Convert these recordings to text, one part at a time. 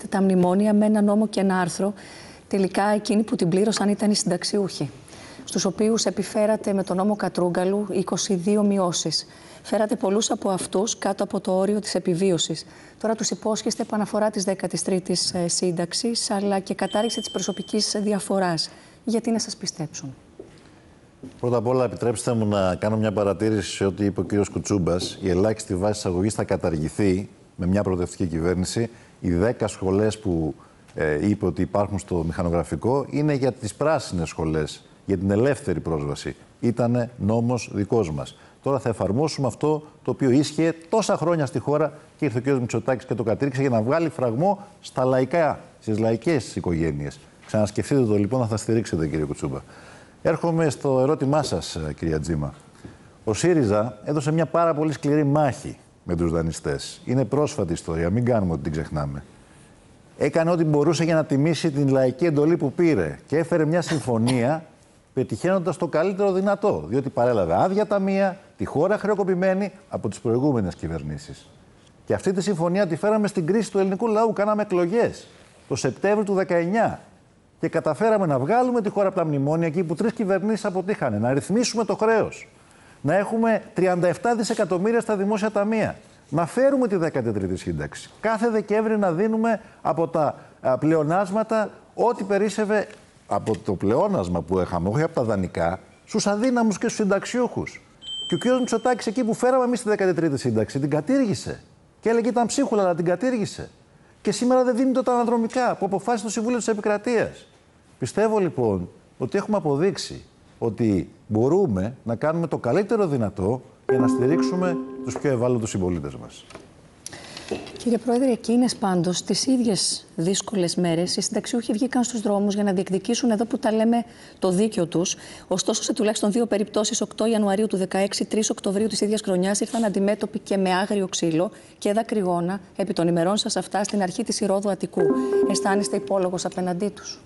τα μνημόνια με ένα νόμο και ένα άρθρο. Τελικά εκείνοι που την πλήρωσαν ήταν οι συνταξιούχοι, στους οποίους επιφέρατε με τον νόμο Κατρούγκαλου 22 μειώσεις. Φέρατε πολλούς από αυτούς κάτω από το όριο της επιβίωσης. Τώρα τους υπόσχεστε επαναφορά της 13ης σύνταξης, αλλά και κατάργηση της προσωπικής διαφοράς. Γιατί να σας πιστέψουν? Πρώτα απ' όλα, επιτρέψτε μου να κάνω μια παρατήρηση σε ό,τι είπε ο κ. Κουτσούμπας. Η ελάχιστη βάση εισαγωγής θα καταργηθεί με μια προοδευτική κυβέρνηση. Οι 10 σχολές που είπε ότι υπάρχουν στο μηχανογραφικό είναι για τις πράσινες σχολές, για την ελεύθερη πρόσβαση. Ήτανε νόμος δικός μας. Τώρα θα εφαρμόσουμε αυτό το οποίο ίσχυε τόσα χρόνια στη χώρα και ήρθε ο κ. Μητσοτάκης και το κατήρξε για να βγάλει φραγμό στα λαϊκά, στις λαϊκές οικογένειες. Ξανασκεφτείτε το λοιπόν, θα στηρίξετε, κ. Κουτσούμπα. Έρχομαι στο ερώτημά σας, κυρία Τζίμα. Ο ΣΥΡΙΖΑ έδωσε μια πάρα πολύ σκληρή μάχη με τους δανειστές. Είναι πρόσφατη ιστορία, μην κάνουμε ότι την ξεχνάμε. Έκανε ό,τι μπορούσε για να τιμήσει την λαϊκή εντολή που πήρε και έφερε μια συμφωνία πετυχαίνοντας το καλύτερο δυνατό. Διότι παρέλαβε άδεια ταμεία, τη χώρα χρεοκοπημένη από τις προηγούμενες κυβερνήσεις. Και αυτή τη συμφωνία τη φέραμε στην κρίση του ελληνικού λαού. Κάναμε εκλογές το Σεπτέμβριο του 19. Και καταφέραμε να βγάλουμε τη χώρα από τα μνημόνια εκεί που 3 κυβερνήσεις αποτύχανε. Να ρυθμίσουμε το χρέος. Να έχουμε 37 δισεκατομμύρια στα δημόσια ταμεία. Να φέρουμε τη 13η σύνταξη. Κάθε Δεκέμβρη να δίνουμε από τα πλεονάσματα ό,τι περίσσευε από το πλεόνασμα που είχαμε, όχι από τα δανεικά, στους αδύναμους και στους συνταξιούχους. Και ο κ. Μητσοτάκης εκεί που φέραμε εμείς τη 13η σύνταξη την κατήργησε. Και έλεγε ήταν ψίχουλα, αλλά την κατήργησε. Και σήμερα δεν δίνονται τα αναδρομικά που αποφάσισε το Συμβούλιο της Επικρατείας. Πιστεύω λοιπόν ότι έχουμε αποδείξει ότι μπορούμε να κάνουμε το καλύτερο δυνατό για να στηρίξουμε τους πιο ευάλωτους συμπολίτες μας. Κύριε Πρόεδρε, εκείνες πάντως τις ίδιες δύσκολες μέρες οι συνταξιούχοι βγήκαν στους δρόμους για να διεκδικήσουν εδώ που τα λέμε το δίκαιο τους. Ωστόσο, σε τουλάχιστον 2 περιπτώσεις, 8 Ιανουαρίου του 2016, 3 Οκτωβρίου της ίδιας χρονιάς, ήρθαν αντιμέτωποι και με άγριο ξύλο και δακρυγόνα επί των ημερών σας αυτά στην αρχή της Ηρώδου Αττικού. Αισθάνεστε υπόλογος απέναντί τους?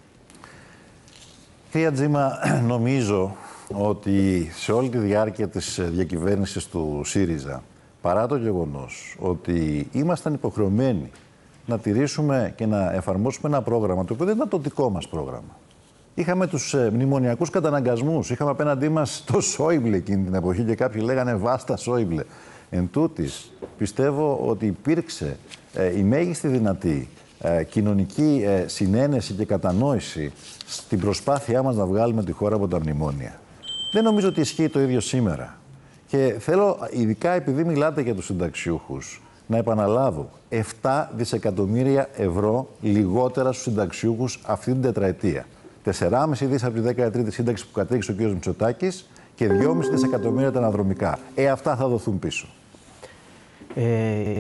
Κυρία Τζίμα, νομίζω ότι σε όλη τη διάρκεια της διακυβέρνησης του ΣΥΡΙΖΑ, παρά το γεγονός ότι ήμασταν υποχρεωμένοι να τηρήσουμε και να εφαρμόσουμε ένα πρόγραμμα, το οποίο δεν ήταν το δικό μας πρόγραμμα. Είχαμε τους μνημονιακούς καταναγκασμούς, είχαμε απέναντί μας το Σόιμπλε εκείνη την εποχή και κάποιοι λέγανε βάστα Σόιμπλε. Εν τούτης, πιστεύω ότι υπήρξε η μέγιστη δυνατή κοινωνική συνένεση και κατανόηση στην προσπάθειά μας να βγάλουμε τη χώρα από τα μνημόνια. Δεν νομίζω ότι ισχύει το ίδιο σήμερα. Και θέλω, ειδικά επειδή μιλάτε για τους συνταξιούχους, να επαναλάβω 7 δισεκατομμύρια ευρώ λιγότερα στους συνταξιούχους αυτή την τετραετία. 4,5 δις από τη 13η σύνταξη που κατέγησε ο κ. Μητσοτάκης και 2,5 δισεκατομμύρια τα αναδρομικά. Αυτά θα δοθούν πίσω.